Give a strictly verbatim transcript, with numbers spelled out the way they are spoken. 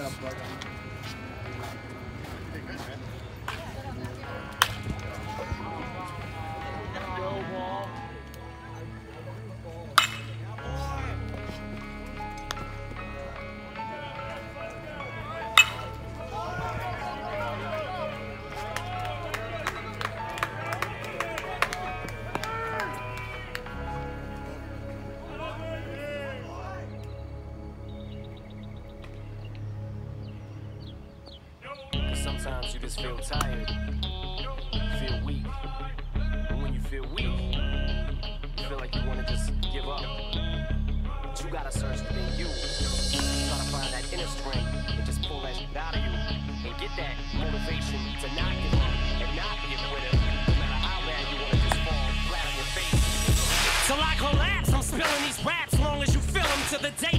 Sometimes you just feel tired, feel weak, and when you feel weak, you feel like you want to just give up. But you gotta search within you, try to find that inner strength and just pull that shit out of you and get that motivation to not give up and not be a quitter, no matter how bad you want to just fall flat on your face. Till I collapse, I'm spilling these raps long as you feel them to the day